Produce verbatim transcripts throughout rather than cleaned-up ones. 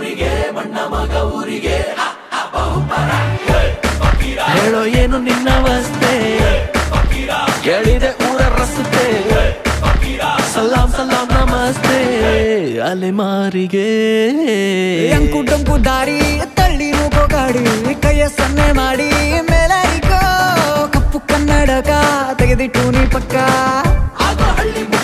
ಊರಿಗೆ ಬಣ್ಣ ಮಗ ಊರಿಗೆ ಹೇಳೋ ಏನು ನಿನ್ನವಸ್ತೆ ಕೇಳಿದೆ ಊರ ರಸ್ತೆ ಸಲಾಂ ಸಲಾಂ ನಮಸ್ತೆ ಅಲೆಮಾರಿಗೆ ಅಂಕು ಡೊಂಕು ದಾರಿ ತಳ್ಳಿ ನೂಕೋ ಗಾಡಿ ಕೈಯ ಸನ್ನೆ ಮಾಡಿ ಮೇಲಾರಿಕೋ ಕಪ್ಪು ಕನ್ನಡಕ ತೆಗೆದಿಟ್ಟು ನೀ ಪಕ್ಕ ಆಗೋ ಹಳ್ಳಿ ಮುಕ್ಕ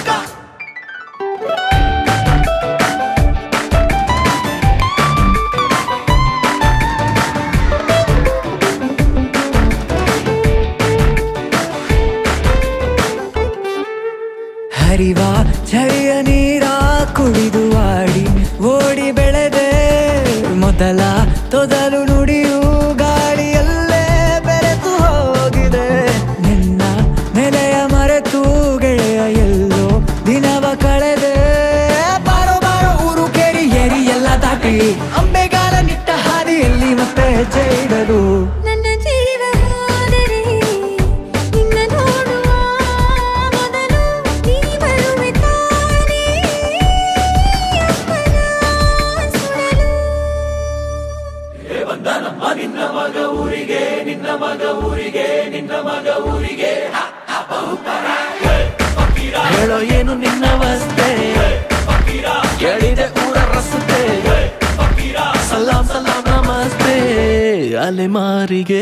ಹರಿವ ಝರಿಯ ನೀರ ಕುಡಿದು ಆಡಿ ಓಡಿ ಬೆಳೆದೆ ಮೊದಲ ತೊದಲು ನುಡಿಯು ಗಾಳಿಯಲ್ಲೇ ಬೆರೆತು ಹೋಗಿದೆ ನಿನ್ನ ನೆಲೆಯ ಮರೆತು ಗೆಳೆಯ ಎಲ್ಲೋ ದಿನವ ಕಳೆದೆ ಬಾರೋ ಬಾರೋ ಊರು ಕೇರಿ ಏರಿ ಎಲ್ಲ ದಾಟಿ ಅಂಬೆಗಾಲ ನಿಟ್ಟ ಹಾದಿಯಲ್ಲಿ ಮತ್ತೆ ಹೆಜ್ಜೆ ಇಡಲು ನಿನ್ನ ಮಗ ಊರಿಗೆ ನಿನ್ನ ಮಗ ಊರಿಗೆ ನಿನ್ನ ಮಗ ಊರಿಗೆ ಹೇಳೋ ಏನು ನಿನ್ನವಸ್ತೆ ಕೇಳಿದೆ ಊರ ರಸ್ತೆ ಸಲಾಂ ಸಲಾಂ ನಮಸ್ತೆ ಅಲೆಮಾರಿಗೆ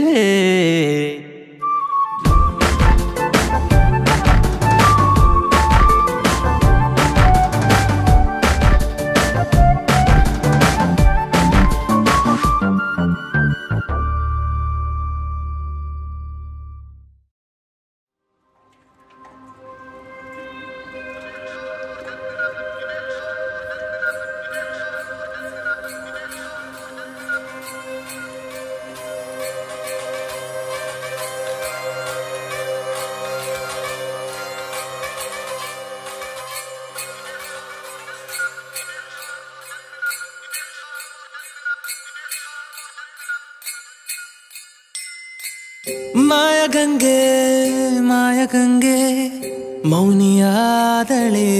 ಮಾಯ ಗಂಗೆ ಮಾಯ ಗಂಗೆ ಮೌನಿಯಾದಳೆ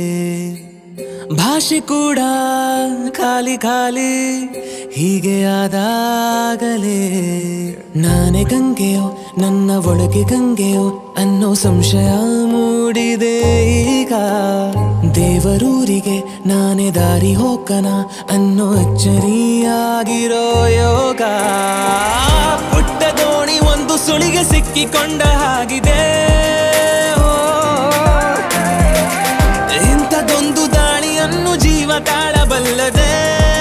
ಭಾಷೆ ಕೂಡ ಖಾಲಿ ಖಾಲಿ ಹೀಗೆ ಆದಾಗಲೇ ನಾನೇ ಗಂಗೆಯೋ ನನ್ನ ಒಳಗೆ ಗಂಗೆಯೋ ಅನ್ನೋ ಸಂಶಯ ಮೂಡಿದೆ ಈಗ ದೇವರೂರಿಗೆ ನಾನೇ ದಾರಿ ಹೋಗನ ಅನ್ನೋ ಅಚ್ಚರಿಯಾಗಿರೋ ಯೋಗ ಪುಟ್ಟ ದೋಣಿ ಒಂದು ಸುಳಿಗೆ ಸಿಕ್ಕಿಕೊಂಡ ಹಾಗಿದೆ ಇಂಥದೊಂದು ದಾಳಿಯನ್ನು ಜೀವ ತಾಳಬಲ್ಲದೆ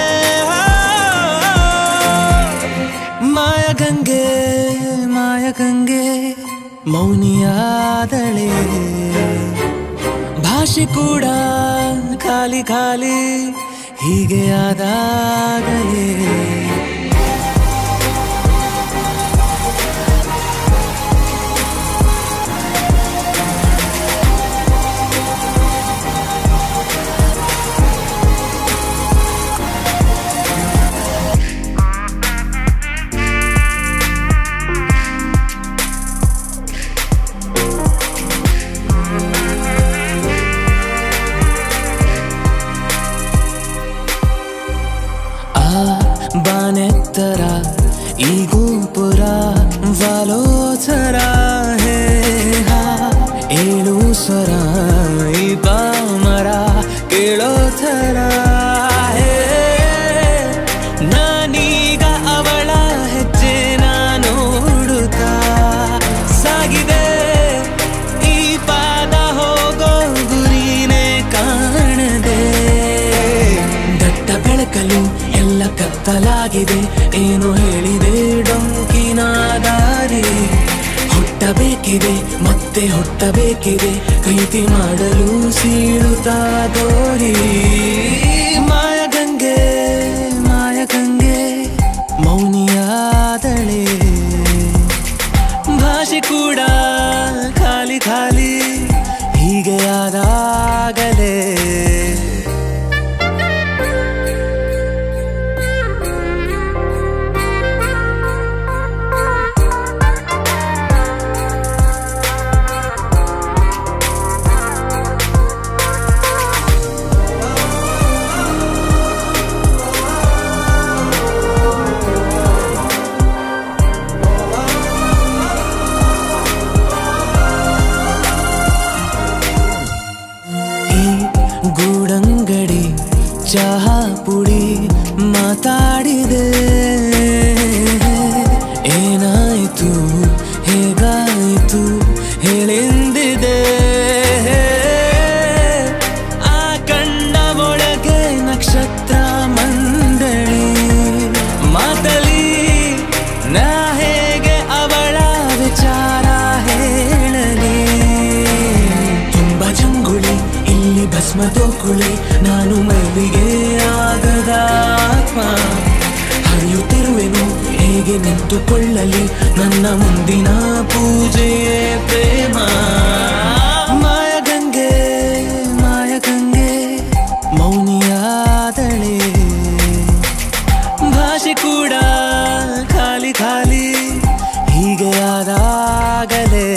ಮಾಯ ಗಂಗೆ ಮಾಯ ಗಂಗೆ ಮೌನಿಯಾದಳೆ ಭಾಷೆ ಕೂಡ ಖಾಲಿ ಖಾಲಿ ಹೀಗೆ ಆದಾಗಲೇ ಬಾನೆತ್ತರ ಈ ಗೋಪುರ ವಾಲೋಚರ ಹೇ ಹಾ ಏಳು ಸ್ವರ ಈ ಪಾಮರ ಕೇಳೋ ಥರ ಹೇ ನಾನೀಗ ಅವಳ ಹೆಜ್ಜೆ ನಾನು ನೋಡುತ್ತಾ ಸಾಗಿದೆ ಈ ಪಾದ ಹೋಗೋ ಗುರಿನೇ ಕಾಣದೆ ದಟ್ಟ ಬೆಳಕಲು ಎಲ್ಲ ಕತ್ತಲಾಗಿದೆ ಏನು ಹೇಳಿದೆ ಡೊಂಕಿನ ದಾರಿ ಹುಟ್ಟಬೇಕಿದೆ ಮತ್ತೆ ಹುಟ್ಟಬೇಕಿದೆ ಪ್ರೀತಿ ಮಾಡಲು ಸೀಳುತ್ತಾ ಗೋರಿ ಮಾಯ ಗಂಗೆ ಮಾಯ ಗಂಗೆ ಮೌನಿಯಾದಳೆ ಭಾಷೆ ಕೂಡ ಖಾಲಿ ಖಾಲಿ ಹೀಗೆ ಆದಾಗಲೇ ಪುಡಿ ಮಾತಾಡಿದೆ ಏನಾಯಿತು ಹೇಗಾಯಿತು ಹೇಳಿಂದಿದೆ ಆ ಕಣ್ಣ ಒಳಗೆ ನಕ್ಷತ್ರ ಮಂಡಳಿ ಮಾತಲಿ ನಾ ಹೇಗೆ ಅವಳ ವಿಚಾರ ಹೇಳಲಿ ತುಂಬ ಜಂಗುಳಿ ಇಲ್ಲಿ ಭಸ್ಮ ತೋಕುಳಿ ನಾನು ಮೈಲಿಗೆ ಆಗದ ಆತ್ಮ ಹರಿಯುತ್ತಿರುವೆನು ಹೇಗೆ ನಿಂತುಕೊಳ್ಳಲಿ ನನ್ನ ಮುಂದಿನ ಪೂಜೆಯೇ ಪ್ರೇಮ ಮಾಯಗಂಗೆ ಮಾಯಗಂಗೆ ಮೌನಿಯಾದಳೆ ಭಾಷೆ ಕೂಡ ಖಾಲಿ ಖಾಲಿ ಹೀಗೆ ಆದಾಗಲೇ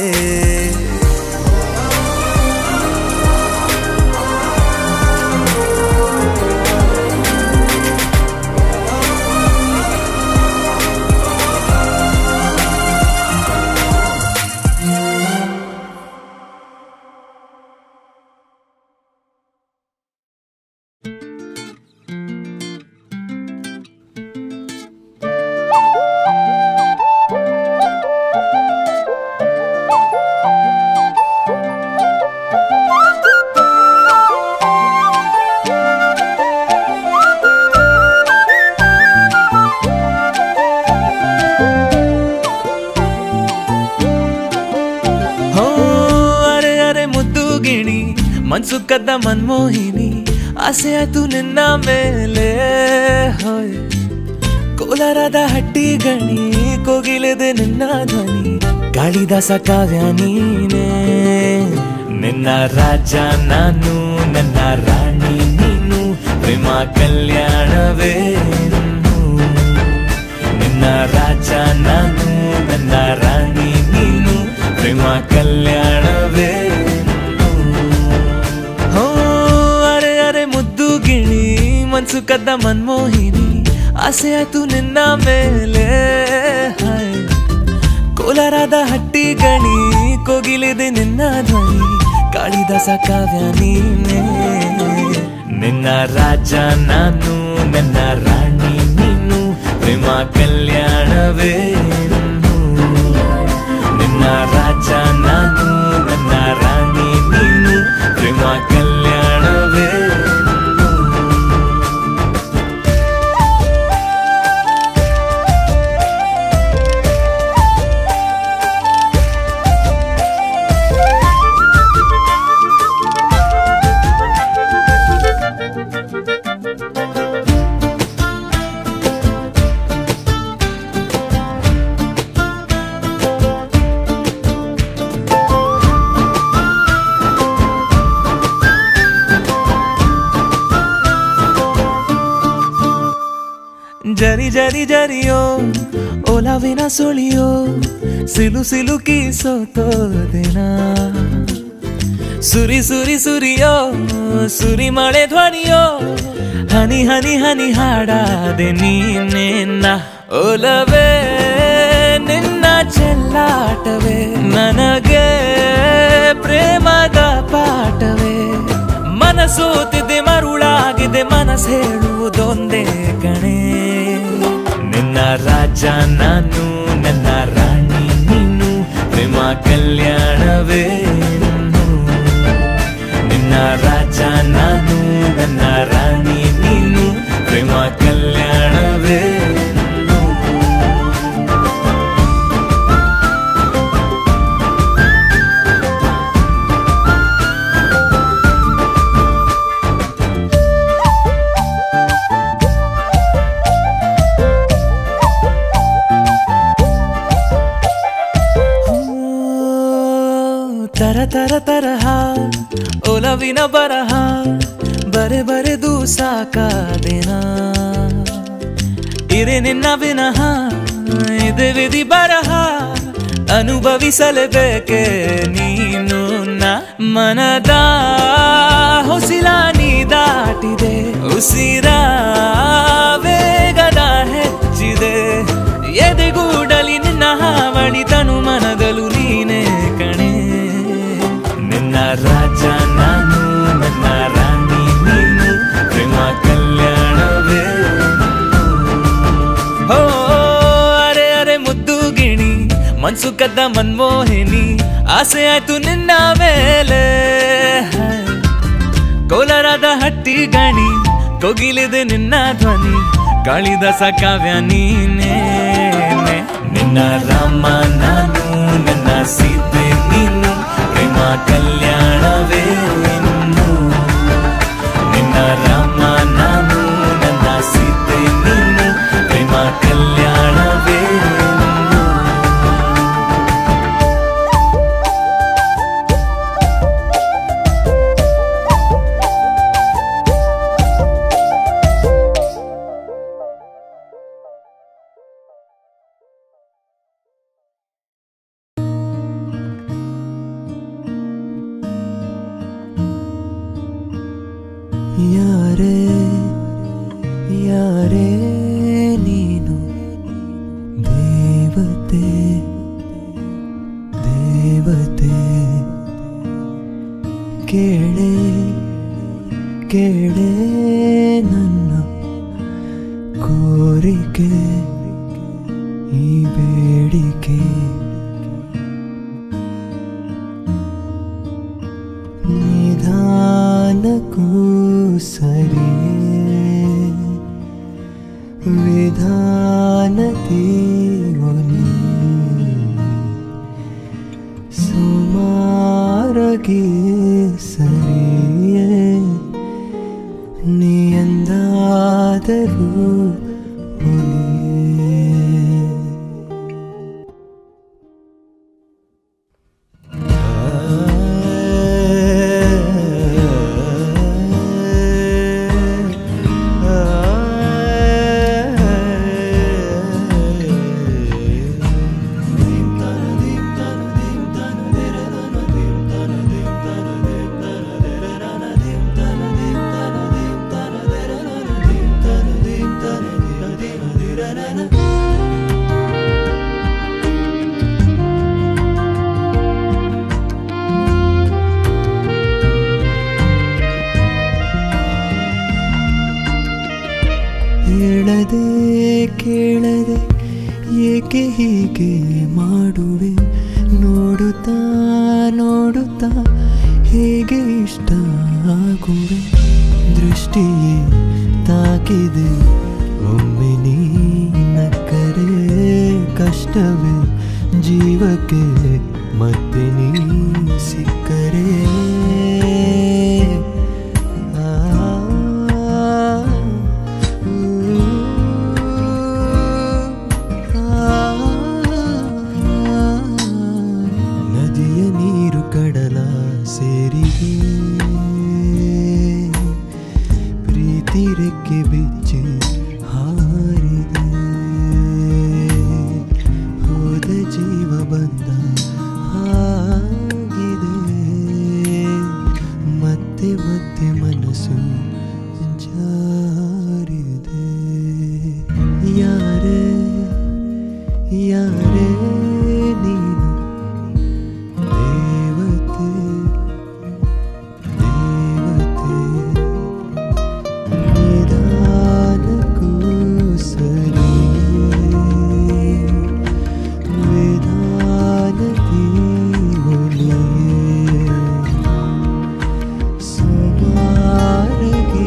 ಮನ್ಸು ಕದ್ದ ಮನ್ಮೋಹಿನಿ ಆಸೆ ಆಯ್ತು ನಿನ್ನ ಮೇಲೆ ಹೋಯ್ ಕೋಲಾರದ ಹಟ್ಟಿ ಗಣಿ ಕೋಗಿಲೆದೆ ನಿನ್ನ ಧ್ವನಿ ಕಾಳಿದಾಸ ಕಾವ್ಯ ನೀನೇ ನಿನ್ನ ರಾಜ ನಾನು ನನ್ನ ರಾಣಿ ನೀನು ಪ್ರೇಮ ಕಲ್ಯಾಣವೇ ನಿನ್ನ ರಾಜ ನಾನು ನನ್ನ ರಾಣಿ ನೀನು ಪ್ರೇಮ ಕಲ್ಯಾಣವೇ ಮನ್ಸು ಕದ್ದ ಮನ್ಮೋಹಿನಿ ಆಸೆ ಆಯ್ತು ನಿನ್ನ ಮೇಲೆ ಹಾಯ್ ಕೋಲಾರದ ಹಟ್ಟಿ ಗಣಿ ಕೋಗಿಲೆದೆ ನಿನ್ನ ಧ್ವನಿ ಕಾಳಿದಾಸ ಕಾವ್ಯ ನೀನೇ ನಿನ್ನ ರಾಜ ನಾನು ನನ್ನ ರಾಣಿ ನೀನು ಪ್ರೇಮ ಕಲ್ಯಾಣವೇ ನಿನ್ನ ರಾಜ ನಾನು ನನ್ನ ರಾಣಿ ನೀನು ಪ್ರೇಮ ಕಲ್ಯಾಣವೇ ಜರಿ ಜರಿ ಜರಿಯೋ ಒಲವಿನ ಸುಳಿಯೋ ಸಿಲು ಸಿಲುಕಿ ಸೋತೋದಿನ ಸುರಿ ಸುರಿ ಸುರಿಯೋ ಸುರಿ ಮಳೆ ಧ್ವನಿಯೋ ಹನಿ ಹನಿ ಹನಿ ಹಾಡಾದೆ ನೀನೆನ್ನ ಒಲವೇ ನಿನ್ನ ಚೆಲ್ಲಾಟವೇ ನನಗೆ ಪ್ರೇಮದ ಪಾಠವೇ ಮನಸೋತಿದೆ ಮರುಳಾಗಿದೆ ಮನಸ್ಸು ಹೇಳುವುದೊಂದೇ ಕಣೆ ನಿನ್ನ ರಾಜ ನಾನು ನನ್ನ ರಾಣಿ ನೀನು ಪ್ರೇಮ ಕಲ್ಯಾಣವೇ ನಿನ್ನ ರಾಜ ನಾನು ನನ್ನ ರಾಣಿ ನೀನು ಪ್ರೇಮ ಕಲ್ಯಾಣವೇ ತರ ತರ ತರಹ ಒಲವಿನ ಬರಹ ಬರೆ ಬರೆದು ಸಾಕಾದೆನ ಇರೆ ನಿನ್ನ ವಿನಃ ಇದೆ ವಿಧಿ ಬರಹ ಅನುಭವಿಸಲೇಬೇಕೆ ನೀನು ನ ಮನದ ಹೊಸಿಲ ನೀ ದಾಟಿದೆ ಉಸಿರ ವೇಗದ ಹೆಚ್ಚಿದೆ ಎದೆಗೂಡಲಿ ನಿನ್ನ ಹಾವಳಿ ತನು ಮನದಲು ನೀನೇ ಕಣೆ ನಿನ್ನ ರಾಜ ನಾನು ನನ್ನ ರಾಣಿ ನೀನು ಪ್ರೇಮ ಕಲ್ಯಾಣವೇ ಮನ್ಸು ಕದ್ದ ಮನ್ಮೋಹಿನಿ ಆಸೆ ಆಯ್ತು ನಿನ್ನ ಮೇಲೆ. ಕೋಲಾರದ ಹಟ್ಟಿ ಗಾಣಿ ಕೋಗಿಲಿದೆ ನಿನ್ನ ಧ್ವನಿ, ಕಾಳಿದಾಸ ಕಾವ್ಯ ನೀನೇ. ನಿನ್ನ ರಾಮ ನಾನು ನನ್ನ ಸೀತೆ ನೀನು, ಪ್ರೇಮ ಕಲ್ಯಾಣವೇ ಇನ್ನು. ನಿನ್ನ ರಾಮ ನಾನು ನನ್ನ ಸೀತೆ ನೀನು, ಪ್ರೇಮ ಕಲ್ಯಾಣವೇ ಇನ್ನು. ಯಾರೇ ಯಾರೇ ನೀನು, ದೇವತೆ ದೇವತೆ. ಕೇಳೆ ಕೇಳೆ ನನ್ನ ಕೋರಿಕೆ, ಈ ಬೇಡಿಕೆ. ನಿಧಾನಕ್ಕೂ ಸರಿಯೇ ವಿಧಾನತಿ ಒಲಿ, ಸುಮಾರಗಿ ಸರಿಯೇ ನೀ ಎಂದಾದರೂ ಹೇಳದೆ ಕೇಳದೆ ಏಕೆ ಹೀಗೆ ಮಾಡುವೆ, ನೋಡುತ್ತಾ ನೋಡುತ್ತಾ ಹೇಗೆ ಇಷ್ಟ ಆಗುವೆ. ದೃಷ್ಟಿಯೇ ತಾಕಿದೆ ಒಮ್ಮೆ ನೀ ನಕ್ಕರೆ, ಕಷ್ಟವೇ ಜೀವಕ್ಕೆ ಮತ್ತೆ ನೀ ಸಿಕ್ಕರೆ. ರೆಕ್ಕೆ ಬಿಚ್ಚಿ ಹಾರಿದೆ, ಹೋದ ಜೀವ ಬಂದ ಹಾಗಿದೆ. ಮತ್ತೆ ಮತ್ತೆ ಮನಸ್ಸು ಜಾರಿದೆ. ಯಾರೇ ಯಾರೇ ನೀನು, ದೇವತೆ ದೇವತೆ. ನಿಧಾನಕ್ಕೂ ಸರಿಯೇ ವಿಧಾನತಿ ಒಲಿಯೇ, ಸುಮಾರಗಿ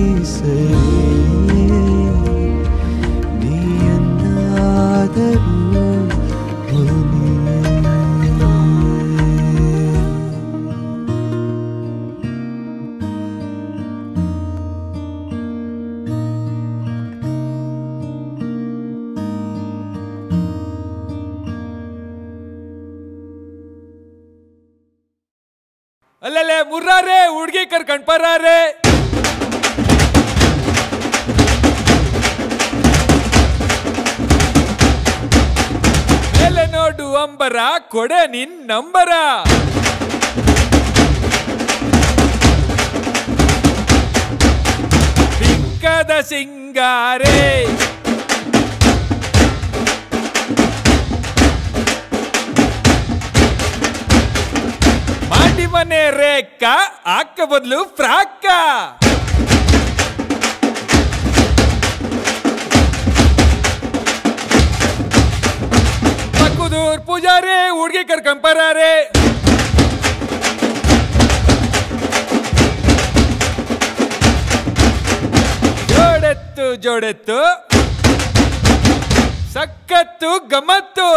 ಸರಿಯೇ ನೀ ಎಂದಾದರೂ ಅಲ್ಲಲ್ಲೇ ಮುರ್ರಾರೆ ಹುಡ್ಗಿ ಕರ್ಕೊಂಡ್ ಬರಾರೆ. ಮೇಲೆ ನೋಡು ಅಂಬರ ಕೊಡೆ ನಿನ್ ನಂಬರ. ಬಿಂಕದ ಸಿಂಗಾರೆ ಮನೆ ರೇಖ ಅಕ್ಕ ಬದಲು ಫ್ರಾಕ್ಕ. ಪಕ್ಕುದೂರ್ ಪೂಜಾ ಹುಡುಗಿ ಕರ್ಕೊಂಬರಾರೆ. ಜೋಡೆತ್ತು ಜೋಡೆತ್ತು ಸಕ್ಕತ್ತು ಗಮ್ಮತ್ತು.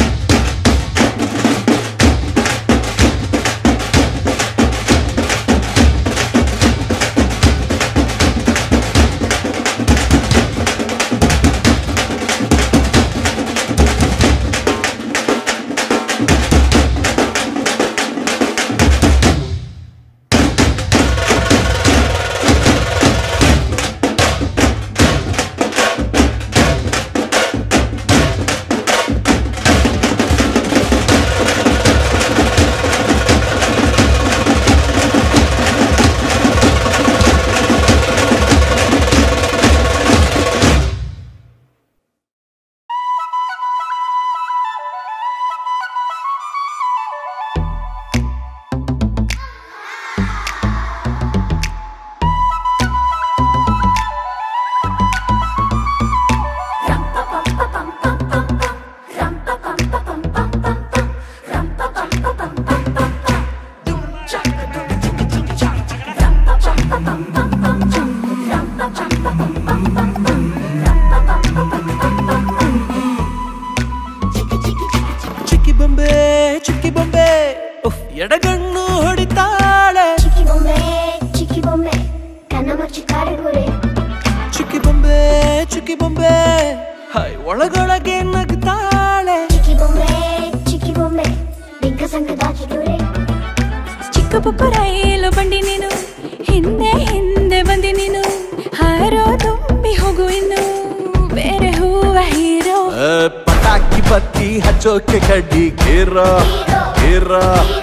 ಎಡಗಣ್ಣು ಹೊಡಿತಾಳೆ ಚಿಕ್ಕಿ ಬೊಂಬೆ ಚಿಕ್ಕಿ ಬೊಂಬೆ ಕಣ್ಣ ಮುಚ್ಚಿ ಕಾಡಿಗುರೆ. ಚುಕ್ಕಿ ಬೊಂಬೆ ಚುಕ್ಕಿ ಬೊಂಬೆ ಹಾಯ್ ಒಳಗೊಳಗೆ ನಗ್ತಾಳೆ. ಚಿಕ್ಕಿ ಬೊಂಬೆ ಚಿಕ್ಕಿ ಬೊಂಬೆ ಬಿಂಕ ಸಂಕ ದಾಚಿಗುರೆ. ಚಿಕ್ಕ ಪುಪ್ಪ ರೈಲು ಬಂಡಿ ನೀನು ಹಿಂದೆ ಹಿಂದೆ ಬಂದಿ ನೀನು ಹಾರೋ ತುಂಬಿ ಹೋಗು ಇನ್ನು ಬೇರೆ ಹೂವ ಹೀರೋ. ಪಟಾಕಿ ಬತ್ತಿ ಹಚ್ಚೋಕೆ ಕಡ್ಡಿ ಗೇರ ಗೇರ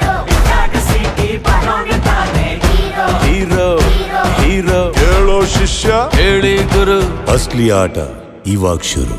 ಹೀರೋ ಹೀರೋ ಹೇಳೋ ಶಿಷ್ಯ ಹೇಳಿ ಗುರು ಅಸ್ಲಿ ಆಟ ಇವಾಗ ಶುರು.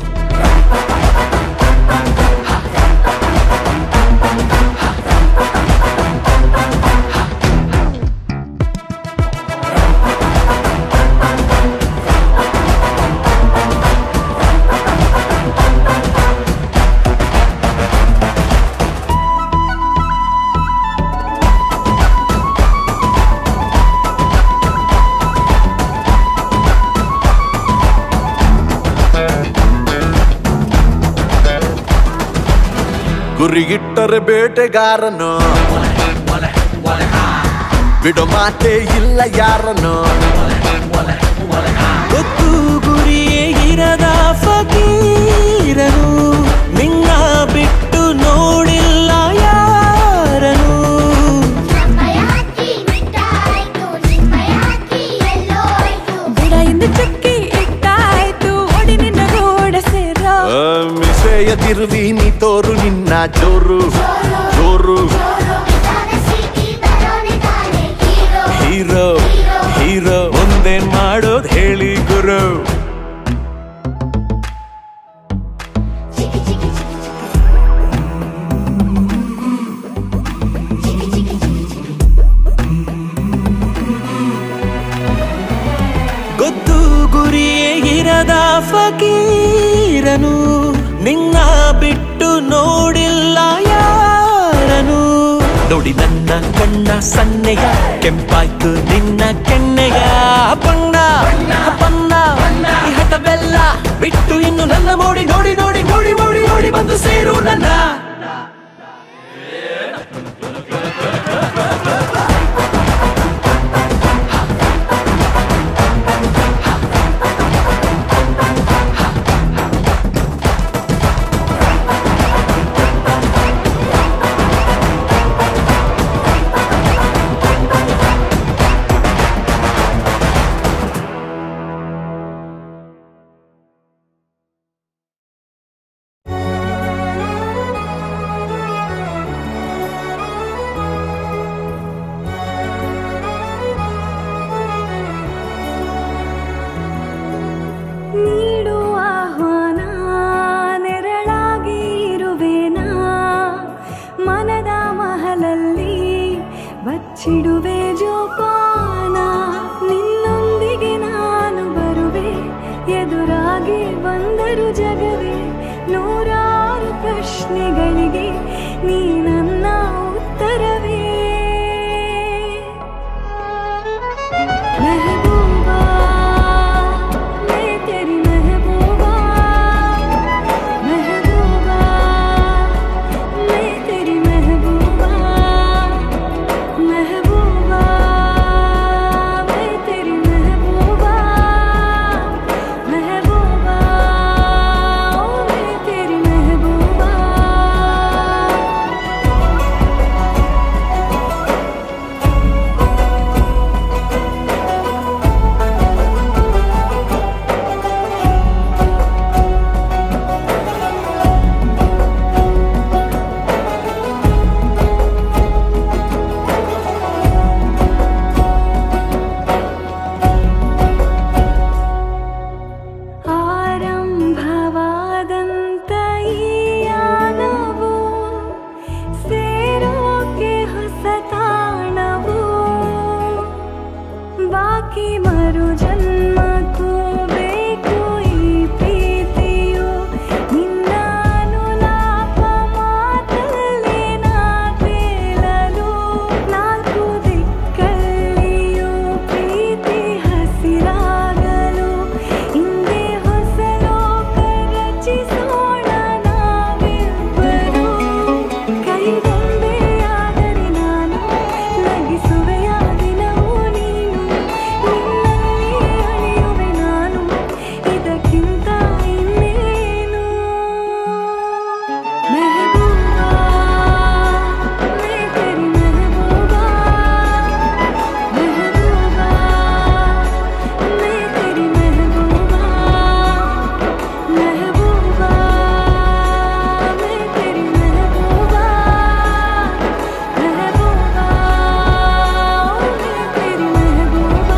ಗುರಿಗಿಟ್ಟರೆ ಬೇಟೆಗಾರನು ಬಿಡೋ ಮಾತೆ ಇಲ್ಲ ಯಾರನು. ಗೊತ್ತು ಗುರಿಯೇ ಇರದ ಫಕೀರನು ನಿನ್ನ ಬಿಟ್ಟು ನೋಡಿಲ್ಲ ಯಾರನು. ಬುಡ ಇಂದ ಚಕ್ಕಿ ಇಟ್ಟಾಯ್ತು ಒಡಿ ನಿನ್ನ ಗೋಡ ಸೇರ. ಮಿಸೆಯ ತಿರುವಿ ನೀ ತೋರು ನಿನ್ನ ಜೋರು ಜೋರು. ಹೀರೋ ಹೀರೋ ಒಂದೇನ್ ಮಾಡೋದ್ ಹೇಳಿ ಗುರು. ಗೊತ್ತು ಗುರಿಯೇ ಇರದ ಫಕೀರನು ನಿನ್ನ ಬಿಟ್ಟು ನೋಡಿಲ್ಲ ಯಾರನು. ನೋಡಿ ನನ್ನ ಕಣ್ಣ ಸನ್ನೆಯ ಕೆಂಪಾಯ್ತು ನಿನ್ನ ಕೆನ್ನೆಯ ಬಣ್ಣ ಬಣ್ಣ ಈ ಹಠವೆಲ್ಲ ಬಿಟ್ಟು ಇನ್ನು ನನ್ನ ಮೋಡಿ ನೋಡಿ ನೋಡಿ ನೋಡಿ ನೋಡಿ ನೋಡಿ ಬಂದು ಸೇರು ನನ್ನ. ಬಚ್ಚಿಡುವೆ ಜೋಪಾನ ನಿನ್ನೊಂದಿಗೆ ನಾನು ಬರುವೆ ಎದುರಾಗಿ ಬಂದರು ಜಗವೇ ನೂರಾರು ಪ್ರಶ್ನೆಗಳಿಗೆ ನೀ ನನ್ನ ಉತ್ತರವೇ ಮೆಹಬೂಬಾ ಮೇ ತೆರಿ ಮೆಹಬೂಬಾ ಮೆಹಬೂಬಾ ಮೇ ತೆರಿ ಮೆಹಬೂಬಾ ಮೆಹಬೂಬಾ ಮೇ ತೆರಿ ಮೆಹಬೂಬಾ ಮೆಹಬೂಬಾ ಮೇ ತೆರಿ ಮೆಹಬೂಬಾ ಆರಂಭವಾದಂತ ಈ ಯಾನವು ಸೇರೋಕೆ ಹೊಸ ತಾಣವು ಬಾಕಿ ಮರು ಜನ್ಮಕ್ಕೂ ಬೇಕು ಈ ಪ್ರೀತಿಯು ನಿನ್ನ ಅನುಲಾಪ ಮಾತಲ್ಲೇ ನಾ ತೇಲಲು ನಾಲ್ಕು ದಿಕ್ಕಲ್ಲಿಯೂ ಪ್ರೀತಿ ಹಸಿರಾಗಲು ಹಿಂದೆ ಹೊಸ ಲೋಕ ರಚಿಸೋಣ ನಾವಿಬ್ಬರು ಕೈಗೊಂಬೆಯಾದರೆ ನಾನು ನಗಿಸುವೆಯ ದಿನವೂ ನೀನು ನಿನ್ನಲ್ಲಿ ಅಳಿಯುವೆ ನಾನು ಇದಕ್ಕಿಂತ ಇನ್ನೇನು ಮೆಹಬೂಬಾ ಮೇ ತೆರಿ ಮೆಹಬೂಬಾ ಮೆಹಬೂಬಾ ಮೇ ತೆರಿ ಮೆಹಬೂಬಾ ಮೆಹಬೂಬಾ ಮೇ ತೆರಿ ಮೆಹಬೂಬಾ ಮೆಹಬೂಬಾ ಮೇ ತೆರಿ ಮೆಹಬೂಬಾ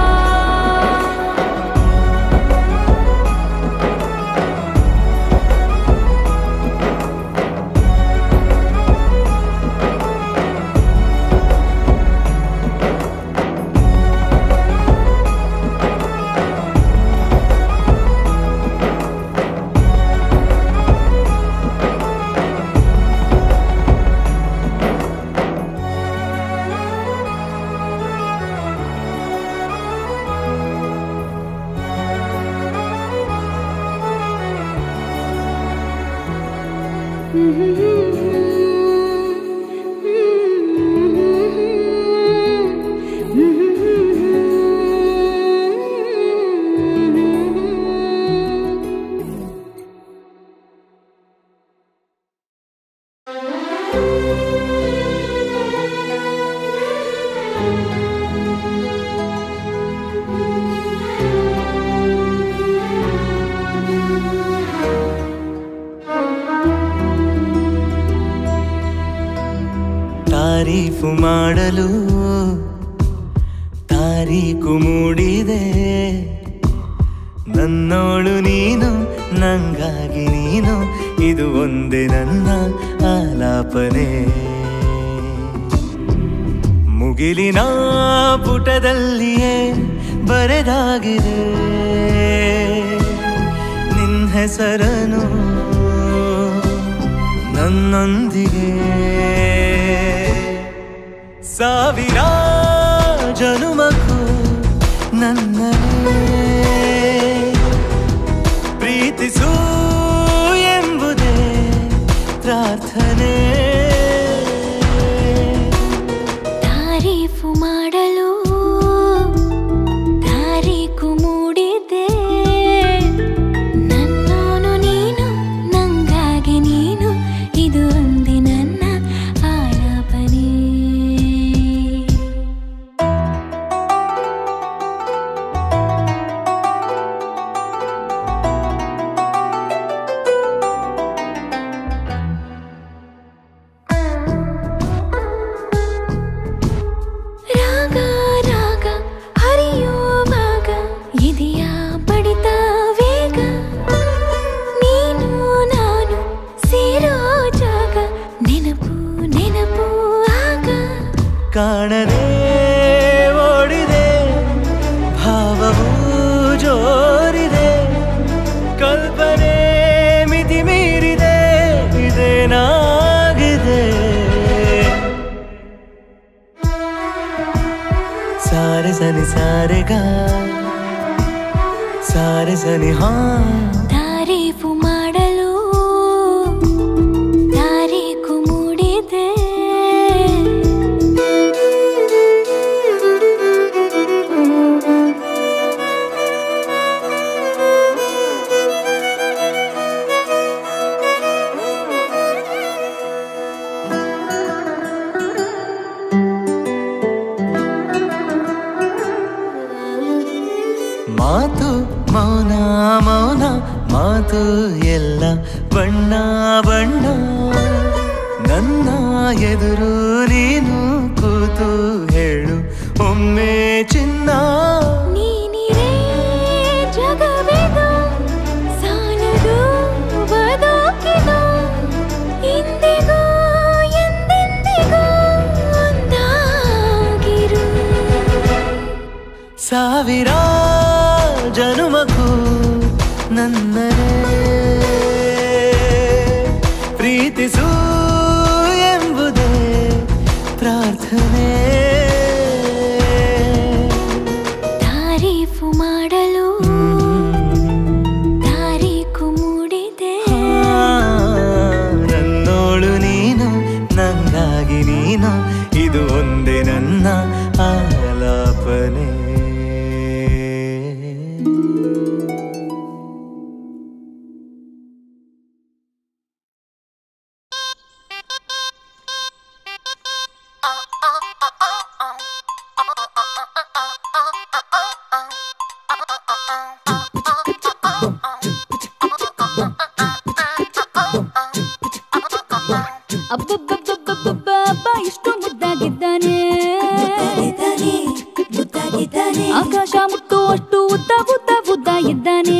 ತಾರೀಫು ಮಾಡಲು ತಾರೀಕು ಮೂಡಿದೆ ನನ್ನೋಳು ನೀನು ನಂಗಾಗಿ ನೀನು ಇದು ಒಂದೇ ನನ್ನ ಆಲಾಪನೆ ಮುಗಿಲಿನ ಪುಟದಲ್ಲಿಯೇ ಬರೆದಾಗಿದೆ ನಿನ್ನ ಹೆಸರನು ನನ್ನೊಂದಿಗೆ ಸಾವಿರ ಜನುಮಕ್ಕೂ ನನ್ನನ್ನೇ ಪ್ರೀತಿಸು ಎಂಬುದೇ ಪ್ರಾರ್ಥನೆ ತಾರೀಫು ಮಾಡಲು ತಾರೀಕು ಮೂಡಿದೆ ನನ್ನೋನು ನೀನು ನಂಗಾಗಿ ನೀನು ಇದು ಒಂದೇ ನನ್ನ ಆಲಾಪನೆ ಕಾಣದೆ ಓಡಿದೆ ಭಾವವು ಜೋರಿದೆ ಕಲ್ಪನೆ ಮಿತಿ ಮೀರಿದೆ ಇದೇನಾಗಿದೆ ಸನಿ ಹಾ ತಾರೀಫು ಮಾಡಲು ತಾರೀಕು ಮೂಡಿದೆ ಮಾತು ಮೌನ ಮೌನ ಮಾತು ಎಲ್ಲ ಬಣ್ಣ ಬಣ್ಣ ನನ್ನ ಎದುರು ನೀನು ಕೂತು ಹೇಳು ಒಮ್ಮೆ ಚಿನ್ನ ನೀನಿರೇ ಜಗವೆದು ಸಾಲದು ಬದುಕಿದು ಇಂದಿಗೂ ಎಂದೆಂದಿಗೂ ಒಂದಾಗಿರು ಸಾವಿರ ಜನುಮಕ್ಕೂ ನನ್ನನೇ ಪ್ರೀತಿಸು ಎಂಬುದೇ ಪ್ರಾರ್ಥನೆ ತಾರೀಫು ಮಾಡಲು ತಾರೀಕು ಮೂಡಿದೆ ನನ್ನೋಳು ನೀನು ನಂಗಾಗಿ ನೀನು ಇದು ಒಂದೇ ನನ್ನ ಆಲಾಪನೆ ಅಬ್ಬಬ್ಬಬ್ಬಬ್ಬಬ್ಬ ಇಷ್ಟು ಮುದ್ದಾಗಿದ್ದಾನೆ ಆಕಾಶ ಮುಟ್ಟು ಅಷ್ಟು ಉದ್ದ ಉದ್ದ ಉದ್ದ ಇದ್ದಾನೆ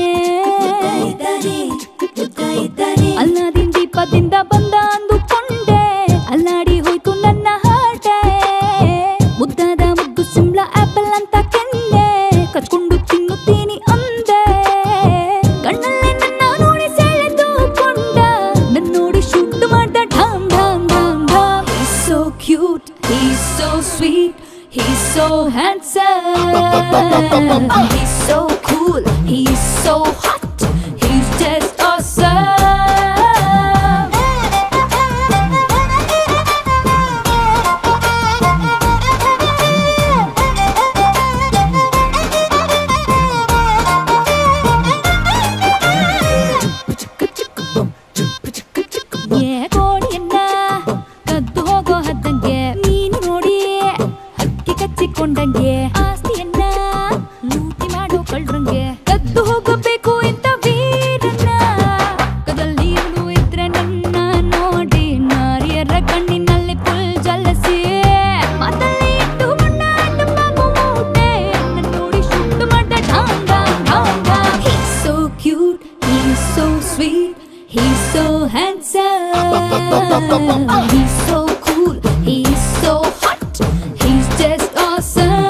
ಅಲ್ಲಾದಿನ್ ದೀಪದಿಂದ ಬಂದ ಅಂದುಕೊಂಡೆ ಅಲ್ಲಾಡಿ ಹೋಯ್ತು ನನ್ನ ಹಾಟೆ ಮುದ್ದಾದ ಮುದ್ದು ಸಿಂಬ್ಳ ಆಪಲ್ ಅಂತ ಕೆಂದೆ ಕಚ್ಕೊಂಡು ತಿನ್ನುತ್ತೀನಿ ಅಂದೆ ಕಣ್ಣಲ್ಲಿ ನನ್ನ ನೋಡಿ ಸೆಳೆದುಕೊಂಡ ನನ್ನ ನೋಡಿ ಶೂಟ್ ಮಾಡ್ದ ಢಾಮ್ ಢಾಮ್ ಢಾಮ್ ಢಾಮ್ He's so cute, he's so sweet, he's so handsome, he's so cool, he's so hot, he's just awesome. ಏ ಕೋಡಿಯನ್ನ ಕದ್ದು ಹೋಗೋ ಹದ್ದಂಗೆ ನೀನು ನೋಡಿ ಹಕ್ಕಿ ಕಚ್ಚಿಕೊಂಡಂಗೆ ಆಸ್ತಿಯನ್ನ ಲೂಟಿ ಮಾಡೋ ಕಳ್ರಂಗೆ ಕದ್ದು ಹೋಗಬೇಕು ಇಂತ ವೀರನ್ನ ಪಕ್ಕದಲ್ಲಿ ಇವನು ಇದ್ರೆ ನನ್ನ ನೋಡಿ ನಾರಿಯರ ಕಣ್ಣಿನಲ್ಲಿ ಫುಲ್ ಜಲಸಿ ಮಾತಲ್ಲಿ ಇಟ್ಟು ಬಣ್ಣ ನಮ್ಮ ಮೂಟೆ ನನ್ನ ನೋಡಿ ಶುದ್ಧ ಮಾಡ್ದ ಢಾಮ್ ಢಾಮ್ ಢಾಮ್ ಢಾಮ್ He's so cute, he's so sweet, he's so handsome, he's so cool, he's so hot, he's just awesome.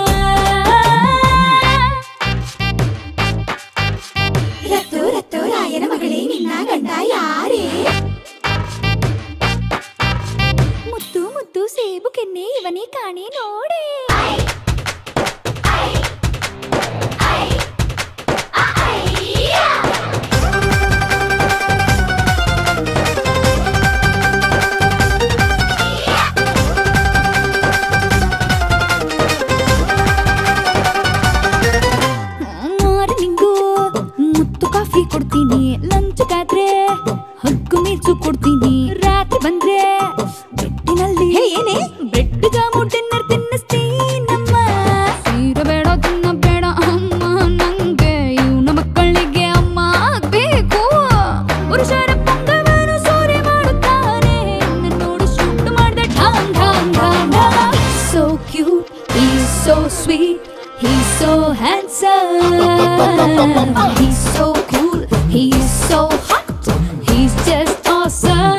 ರತ್ತು ರತ್ತು ರಾಯನ ಮಗಳೇ ನಿನ್ನ ಗಂಡ ಯಾರೇ ಮುತ್ತು ಮುತ್ತು ಸೇಬು ಕೆನ್ನೆ ಇವನೇ ಕಾಣೆ ನೋಡೆ ಮಾರ್ನಿಂಗು ಮುತ್ತು ಕಾಫಿ ಕೊಡ್ತೀನಿ ಲಂಚ್ಗಾದ್ರೆ ಹಗ್ಗು ಮೀಸು ಕೊಡ್ತೀನಿ ರಾತ್ರಿ ಬಂದ್ರೆ ಬೆಟ್ಟಿನಲ್ಲಿ ಏನೇ ಬ್ರೆಡ್ ಜಾಮು ಡಿನ್ನರ್ ತಿನ್ನಿಸ್ತೀನಮ್ಮ ಸೀರೆ ಬೇಡ ತಿನ್ನ ಬೇಡ ಅಮ್ಮ ನಂಗೆ ಇವನ ಮಕ್ಕಳಿಗೆ ಅಮ್ಮ ಬೇಕು ಪುರುಷರ ಪಂಗವನ್ನು ಸೂರೆ ಮಾಡುತ್ತಾನೆ ನನ್ನ ನೋಡಿ ಶೂಟ್ ಮಾಡ್ದ ಢಾಮ್ ಢಾಮ್ ಢಾಮ್ ಢಾಮ್ So cute, he's so sweet, he's so handsome, he's so cool, he's so hot, he's just awesome.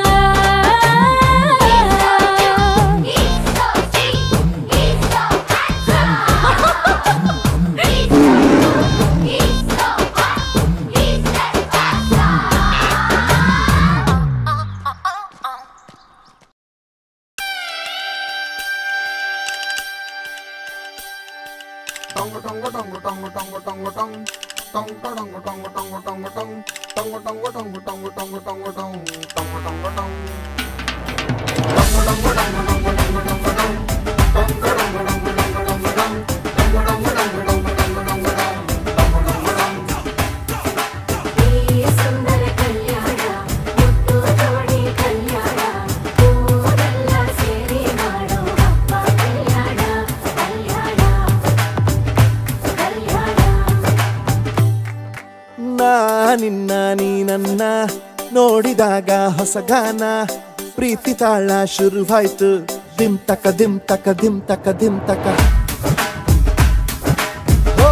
He's so sweet, he's so handsome, he's so hot, he's just awesome. Tongo tongo tongo tongo tongo tongo tongo ನಿನ್ನ ನೀ ನನ್ನ ನೋಡಿದಾಗ ಹೊಸ ಗಾನ ಪ್ರೀತಿ ತಾಳ ಶುರುವಾಯ್ತು ದಿಮ್ ತಕ ದಿಮ್ ತಕ ದಿಮ್ ತಕ ದಿಮ್ ತಕ ಓ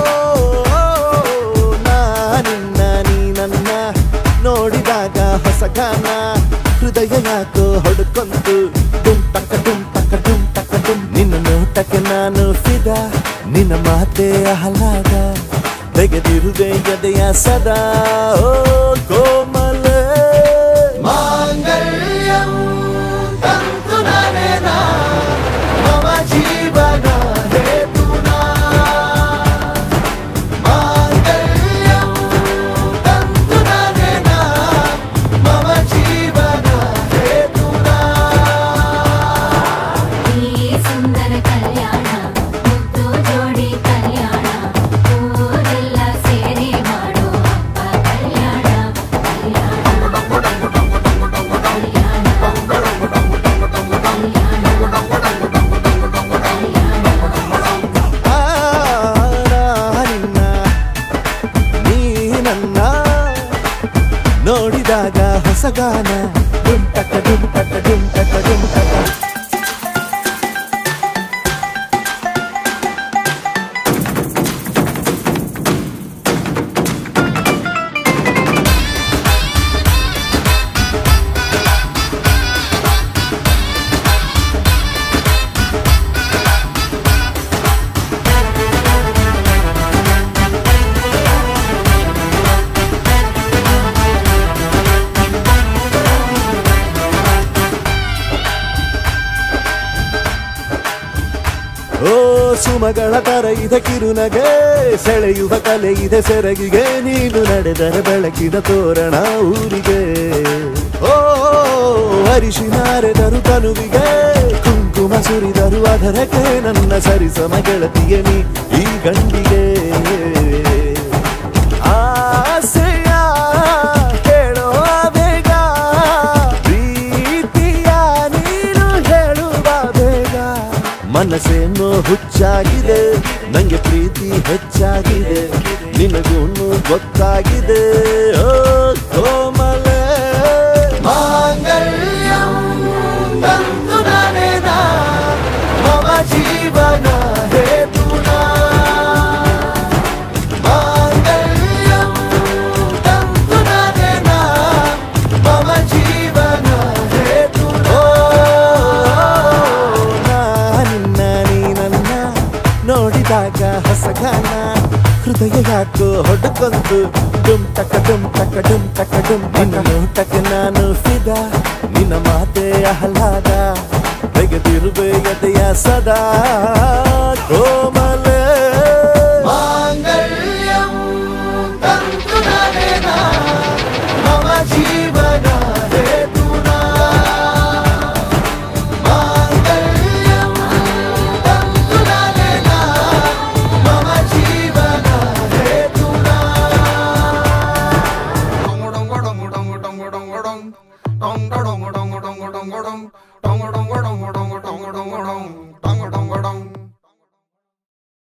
ನಾ ನಿನ್ನ ನೀ ನನ್ನ ನೋಡಿದಾಗ ಹೊಸ ಗಾನ ಹೃದಯ ಯಾಕೋ ಹೊಡ್ಕೊಂತು ದುಮ್ ತಕ ದುಮ್ ತಕ ದುಮ್ ತಕ ದುಮ್ ನಿನ್ನ ನೋಟಕ್ಕೆ ನಾನು ಫಿದಾ ನಿನ್ನ ಮಾತೆ ಆಹ್ಲಾದ ತೆಗೆದಿರುವೆ ಎದೆಯ ಸದಾ ಓ ಕೋಮಲ ಮಾಂಗಲ್ಯಂ ತಂತು ನಾನೇನಾ ಮಮ ಜೀವನ ಹೇತುನಾ ಮಾಂಗಲ್ಯಂ ತಂತು ನಾನೇನಾ ಮಮ ಜೀವನ ಹೇತುನಾ ಈ ಸುಂದರ ಕಲ್ಯಾಣ ಮುದ್ದು ಜೋಡಿ ಕಲ್ಯಾಣ ನೋಡಿದಾಗ ಹೊಸ ಗಾನ ಡುಮ್ ಟಕ ಡುಮ್ ಟಕ ಡುಮ್ ಟಕ ಡುಮ್ ಟಕ ಓ ಸುಮಗಳ ತರ ಇದೆ ಕಿರುನಗೆ ಸೆಳೆಯುವ ಕಲೆ ಇದೆ ಸೆರಗಿಗೆ ನೀನು ನಡೆದರೆ ಬೆಳಕಿನ ತೋರಣ ಊರಿಗೆ ಓ ಅರಿಶಿನಾರೆದರು ತನುವಿಗೆ ಕುಂಕುಮ ಸುರಿದರು ಅದರಕ್ಕೆ ನನ್ನ ಸರಿಸಮ ಗೆಳತಿಯ ನೀ ಈ ಗಂಡಿಗೆ ಆಸೆಯ ಹೇಳೋ ಬೇಗ ಪ್ರೀತಿಯ ನೀನು ಹೇಳುವ ಬೇಗ ಮನಸ್ಸೇನೋ ಹುಚ್ಚಾಗಿದೆ ನಂಗೆ ಪ್ರೀತಿ ಹೆಚ್ಚಾಗಿದೆ ನಿನಗೂನು ಗೊತ್ತಾಗಿದೆ ಓ ಕೋಮಲ ಮಾಂಗಲ್ಯಂ ತಂತು ನಾನೇನಾ ಮಮ ಜೀವನ ಹೇತುನಾ ಮಾಂಗಲ್ಯಂ ತಂತು ನಾನೇನಾ ಮಮ ಜೀವನ ಹೇತುನಾ ನೋಡಿದಾಗ ಹೊಸ ಗಾನ ಹೃದಯ ಯಾಕೋ ಹೊಡ್ಕೊಂತು ಡುಮ್ ಟಕ ಡುಮ್ ಟಕ ಡುಮ್ ಟಕ ಡುಮ್ ನಿನ್ನ ನೋಟಕ್ಕೆ ನಾನು ಫಿದಾ ನಿನ್ನ ಮಾತೆ ಆಹ್ಲಾದ ತೆಗೆದಿರುವೆ ಎದೆಯ ಸದಾ ಕೋಮ